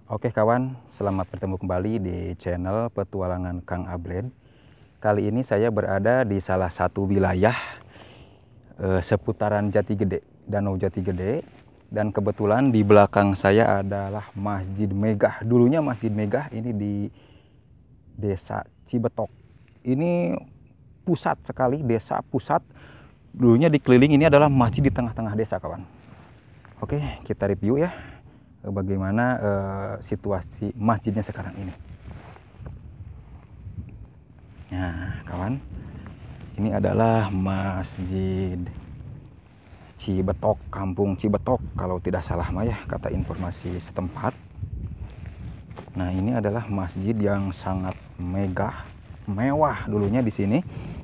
Oke kawan, selamat bertemu kembali di channel Petualangan Kang Abled. Kali ini saya berada di salah satu wilayah seputaran Jati Gede, Danau Jati Gede. Dan kebetulan di belakang saya adalah Masjid Megah. Dulunya Masjid Megah ini di Desa Cibetok. Ini pusat sekali, desa pusat. Dulunya dikeliling, ini adalah masjid di tengah-tengah desa kawan. Oke, kita review ya bagaimana situasi masjidnya sekarang ini. Nah kawan, ini adalah Masjid Cibetok, Kampung Cibetok kalau tidak salah mah ya, kata informasi setempat. Nah ini adalah masjid yang sangat megah, mewah dulunya di sini.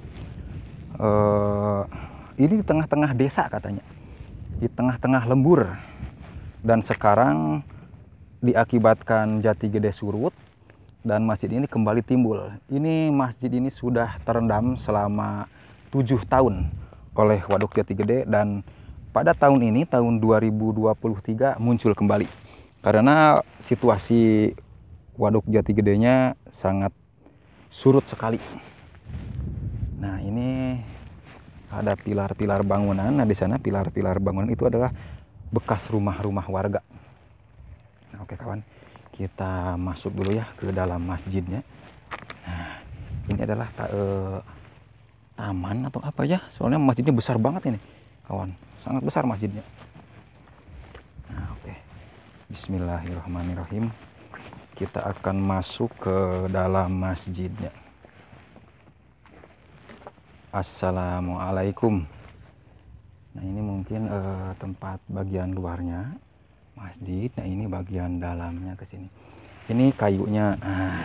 Ini di tengah-tengah desa katanya, di tengah-tengah lembur. Dan sekarang diakibatkan Jati Gede surut dan masjid ini kembali timbul. Ini masjid ini sudah terendam selama 7 tahun oleh Waduk Jati Gede, dan pada tahun ini, tahun 2023 muncul kembali karena situasi Waduk Jati Gedenya sangat surut sekali. Nah ini ada pilar-pilar bangunan. Nah di sana pilar-pilar bangunan itu adalah bekas rumah-rumah warga. Nah, oke kawan, kita masuk dulu ya ke dalam masjidnya. Nah, ini adalah taman atau apa ya? Soalnya masjidnya besar banget ini, kawan. Sangat besar masjidnya. Nah, oke. Bismillahirrahmanirrahim. Kita akan masuk ke dalam masjidnya. Assalamualaikum. Nah, ini mungkin tempat bagian luarnya masjid. Nah, ini bagian dalamnya ke sini. Ini kayunya.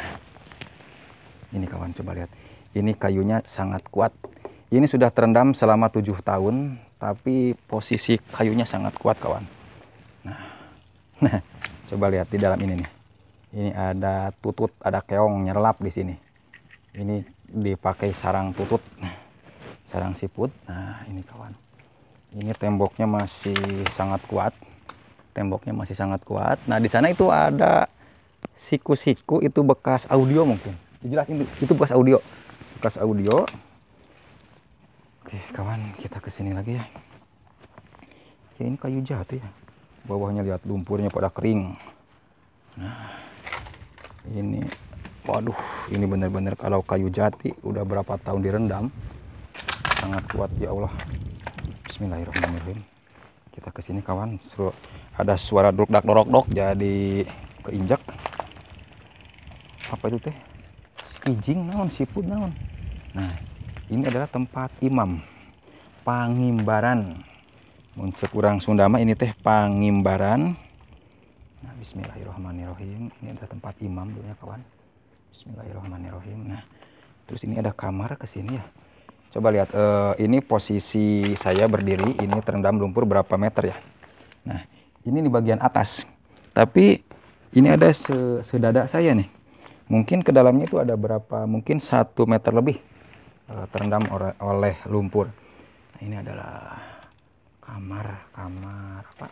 Ini kawan, coba lihat. Ini kayunya sangat kuat. Ini sudah terendam selama 7 tahun, tapi posisi kayunya sangat kuat kawan. Nah, coba lihat di dalam ini nih. Ini ada tutut, ada keong nyerlap di sini. Ini dipakai sarang tutut, sarang siput. Nah, ini kawan. Ini temboknya masih sangat kuat. Temboknya masih sangat kuat. Nah, di sana itu ada siku-siku, itu bekas audio mungkin. Dijelasin itu bekas audio. Bekas audio. Oke, kawan, kita ke sini lagi ya. Ya, ini kayu jati ya. Bawahnya lihat lumpurnya pada kering. Nah, ini waduh, ini benar-benar kalau kayu jati udah berapa tahun direndam, sangat kuat ya Allah. Bismillahirrahmanirrahim. Kita ke sini kawan. Ada suara duk-dak dorok-dok jadi keinjak. Apa itu teh? Kijing naon, siput naon. Nah, ini adalah tempat imam pangimbaran. Mun ceuk urang Sunda mah ini teh pangimbaran. Nah, bismillahirrahmanirrahim. Ini adalah tempat imam dulunya kawan. Bismillahirrahmanirrahim. Nah, terus ini ada kamar ke sini ya. Coba lihat, ini posisi saya berdiri, ini terendam lumpur berapa meter ya. Nah, ini di bagian atas. Tapi ini ada sedada saya nih. Mungkin ke dalamnya itu ada berapa, mungkin 1 meter lebih terendam oleh lumpur. Nah, ini adalah kamar apa?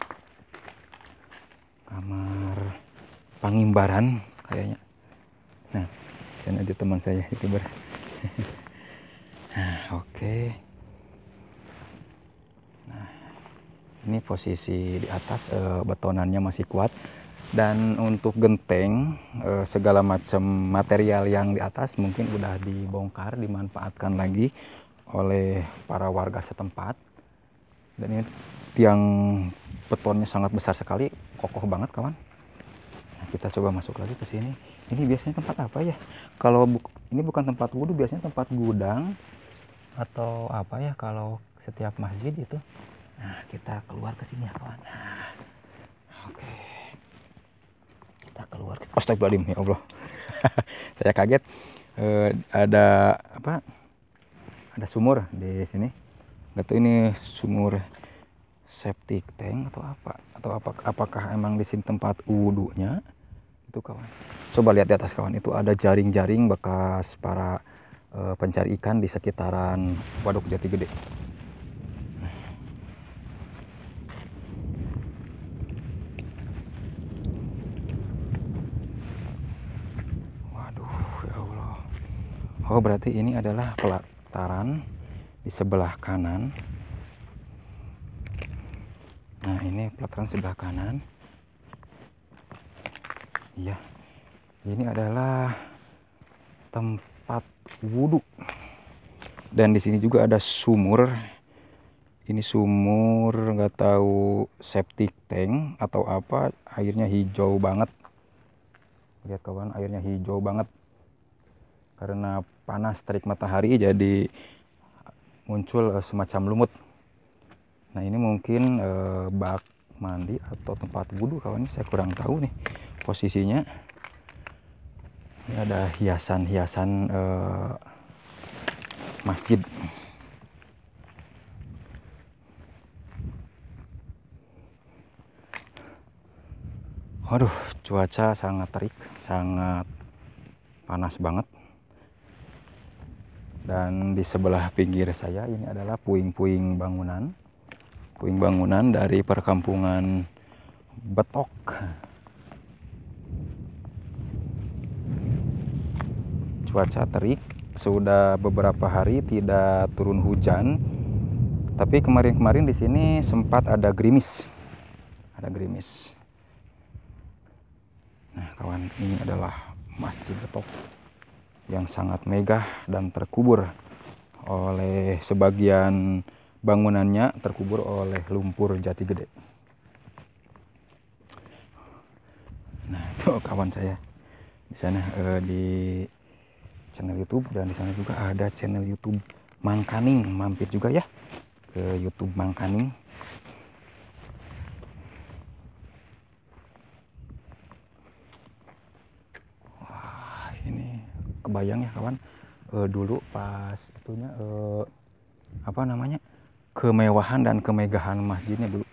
Kamar pangimbaran kayaknya. Nah, sana ada teman saya itu Nah, oke. Nah, ini posisi di atas, betonannya masih kuat. Dan untuk genteng, segala macam material yang di atas mungkin udah dibongkar, dimanfaatkan lagi oleh para warga setempat. Dan ini tiang betonnya sangat besar sekali, kokoh banget kawan. Nah, kita coba masuk lagi ke sini. Ini biasanya tempat apa ya? Kalau ini bukan tempat wudhu, biasanya tempat gudang atau apa ya kalau setiap masjid itu. Nah, kita keluar ke sini ya kawan. Nah, oke. Kita keluar. Astagfirullahaladzim, ya Allah. Saya kaget. Ada apa? Ada sumur di sini. Gak tahu ini sumur septic tank atau apa? Atau apakah emang di sini tempat wudhunya? Itu kawan. Coba lihat di atas kawan. Itu ada jaring-jaring bekas para pencari ikan di sekitaran Waduk Jati Gede. Oh, berarti ini adalah pelataran di sebelah kanan. Nah, ini pelataran sebelah kanan. Iya, ini adalah tempat wudhu. Dan di sini juga ada sumur. Ini sumur, nggak tahu septic tank atau apa. Airnya hijau banget. Lihat kawan, airnya hijau banget. Karena panas terik matahari jadi muncul semacam lumut. Nah, ini mungkin bak mandi atau tempat wudhu kawan. Saya kurang tahu nih posisinya. Ini ada hiasan-hiasan masjid. Waduh, cuaca sangat terik, sangat panas banget. Dan di sebelah pinggir saya ini adalah puing-puing bangunan. Puing bangunan dari perkampungan Betok. Cuaca terik, sudah beberapa hari tidak turun hujan. Tapi kemarin-kemarin di sini sempat ada gerimis. Ada gerimis. Nah, kawan, ini adalah Masjid Betok yang sangat megah dan terkubur oleh sebagian bangunannya terkubur oleh lumpur jati gede. Nah, itu kawan saya di sana di channel YouTube, dan di sana juga ada channel YouTube Mangkaning. Mampir juga ya ke YouTube Mangkaning. Kebayang ya kawan, dulu pas itunya apa namanya, kemewahan dan kemegahan masjidnya dulu.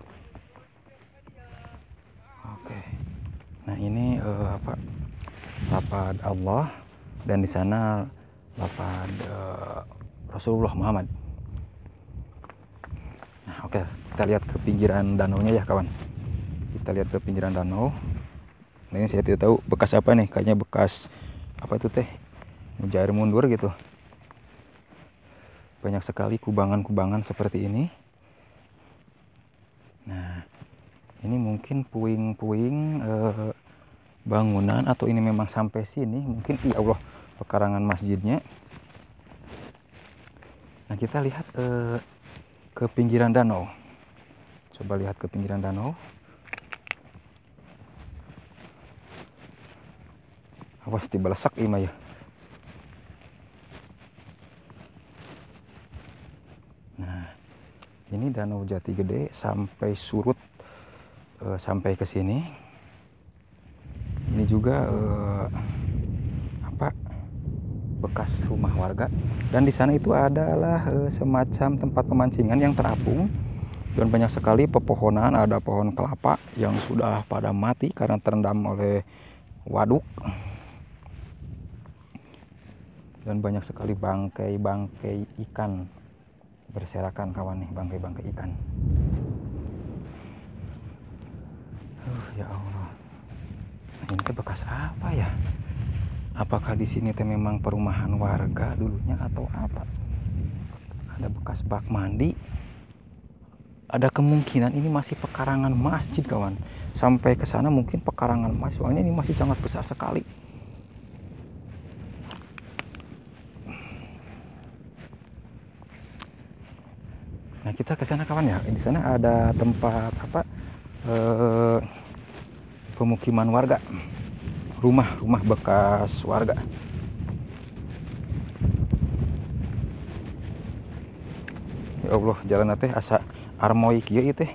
Oke, nah ini apa, lapad Allah, dan di sana lapad Rasulullah Muhammad. Nah, oke, kita lihat ke pinggiran danaunya ya kawan. Kita lihat ke pinggiran danau. Nah, ini saya tidak tahu bekas apa nih, kayaknya bekas apa itu teh, mujair mundur gitu. Banyak sekali kubangan-kubangan seperti ini. Nah, ini mungkin puing-puing bangunan, atau ini memang sampai sini mungkin, ya Allah, pekarangan masjidnya. Nah, kita lihat ke pinggiran danau. Coba lihat ke pinggiran danau. Awas dibalesak ima ya. Nah, ini Danau Jati Gede sampai surut sampai ke sini. Ini juga apa, bekas rumah warga, dan di sana itu adalah semacam tempat pemancingan yang terapung, dan banyak sekali pepohonan. Ada pohon kelapa yang sudah pada mati karena terendam oleh waduk. Dan banyak sekali bangkai-bangkai ikan berserakan kawan nih, bangkai-bangkai ikan. Ya Allah. Ini tuh bekas apa ya? Apakah di sini teh memang perumahan warga dulunya atau apa? Ada bekas bak mandi. Ada kemungkinan ini masih pekarangan masjid kawan. Sampai ke sana mungkin pekarangan masjid, soalnya ini masih sangat besar sekali. Nah, kita ke sana kawan ya. Di sana ada tempat apa, pemukiman warga, rumah bekas warga. Ya Allah, jalan teh asa armoy kieu teh.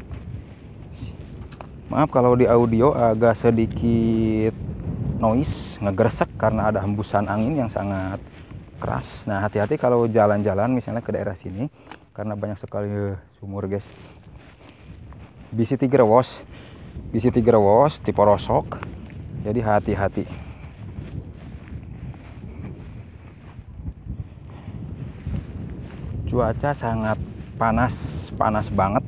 Maaf kalau di audio agak sedikit noise, ngegeresek karena ada hembusan angin yang sangat keras. Nah, hati-hati kalau jalan-jalan misalnya ke daerah sini, karena banyak sekali sumur guys. Bisi tigrewas tipe rosok, jadi hati-hati. Cuaca sangat panas banget,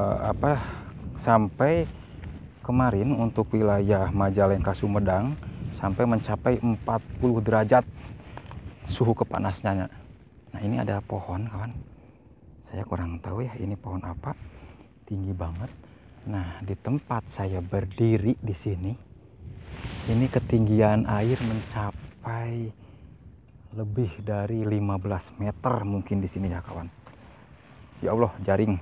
sampai kemarin untuk wilayah Majalengka Sumedang sampai mencapai 40 derajat suhu kepanasnya. Nah ini ada pohon kawan, saya kurang tahu ya ini pohon apa, tinggi banget. Nah di tempat saya berdiri di sini, ini ketinggian air mencapai lebih dari 15 meter mungkin di sini ya kawan. Ya Allah, jaring.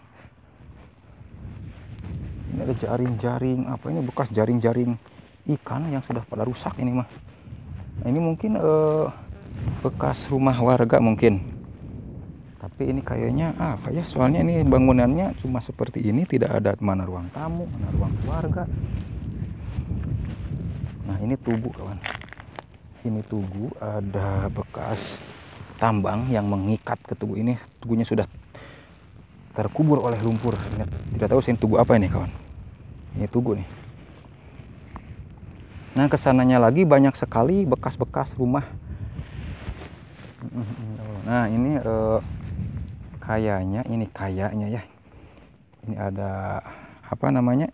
Ini ada jaring-jaring, apa ini, bekas jaring-jaring ikan yang sudah pada rusak ini mah. Nah, ini mungkin bekas rumah warga mungkin. Tapi ini kayaknya apa ya? Soalnya ini bangunannya cuma seperti ini, tidak ada mana ruang tamu, mana ruang keluarga. Nah, ini tugu kawan. Ini tugu, ada bekas tambang yang mengikat ke tugu ini. Tugunya sudah terkubur oleh lumpur. Tidak tahu sih tugu apa ini kawan. Ini tugu nih. Nah kesananya lagi banyak sekali bekas-bekas rumah. Nah ini kayaknya ya. Ini ada apa namanya,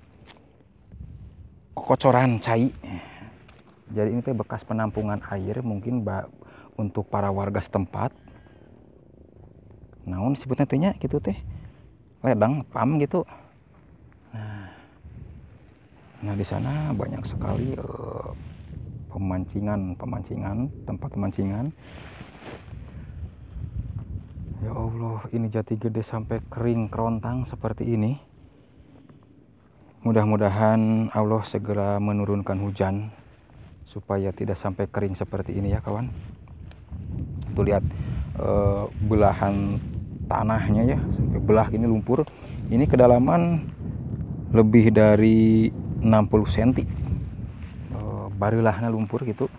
kocoran cai. Jadi ini teh bekas penampungan air mungkin untuk para warga setempat. Naon disebutnya tehnya gitu teh, ledang pam gitu. Nah di sana banyak sekali pemancingan, tempat pemancingan. Ya Allah, ini jati gede sampai kering kerontang seperti ini. Mudah-mudahan Allah segera menurunkan hujan supaya tidak sampai kering seperti ini ya kawan. Tuh lihat belahan tanahnya ya, sampai belah ini lumpur. Ini kedalaman lebih dari 60 cm. Barilahnya lumpur gitu.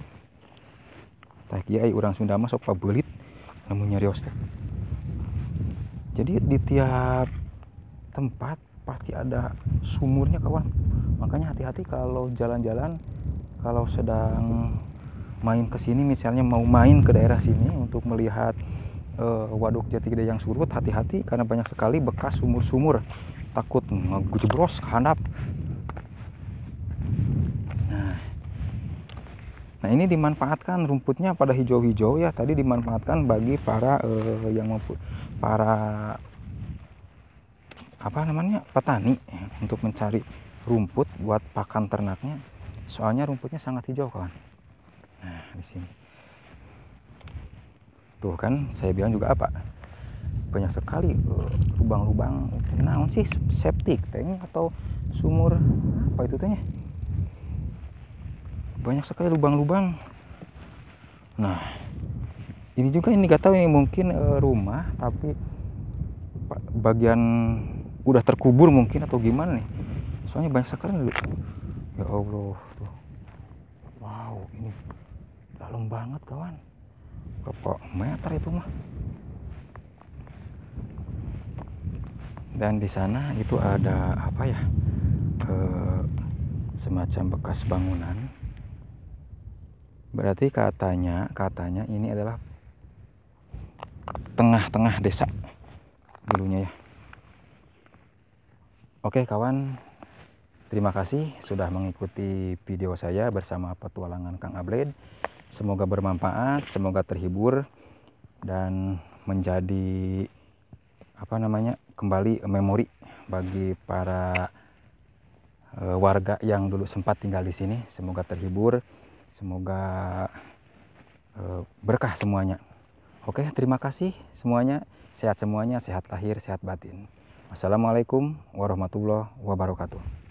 Tah kieu urang Sunda mah sok pabelit namun nyarios teh. Jadi di tiap tempat pasti ada sumurnya kawan. Makanya hati-hati kalau jalan-jalan, kalau sedang main ke sini, misalnya mau main ke daerah sini untuk melihat waduk jati gede yang surut, hati-hati karena banyak sekali bekas sumur-sumur. Takut ngejebros ke handap. Nah ini dimanfaatkan rumputnya pada hijau-hijau ya, tadi dimanfaatkan bagi para para apa namanya, petani untuk mencari rumput buat pakan ternaknya. Soalnya rumputnya sangat hijau kawan. Nah di sini tuh kan saya bilang juga apa, banyak sekali lubang-lubang. Nah sih septic tank atau sumur apa itu tehnya, banyak sekali lubang-lubang. Nah ini juga, ini gak tahu ini mungkin rumah tapi bagian udah terkubur mungkin atau gimana nih, soalnya banyak sekali dulu. Ya Allah tuh, wow ini dalam banget kawan, berapa meter itu mah. Dan di sana itu ada apa ya, semacam bekas bangunan. Berarti katanya ini adalah tengah-tengah desa dulunya ya. Oke kawan, terima kasih sudah mengikuti video saya bersama petualangan Kang Abled. Semoga bermanfaat, semoga terhibur dan menjadi apa namanya, kembali memori bagi para warga yang dulu sempat tinggal di sini. Semoga terhibur, semoga berkah semuanya. Oke, terima kasih semuanya. Sehat semuanya, sehat lahir, sehat batin. Wassalamualaikum warahmatullahi wabarakatuh.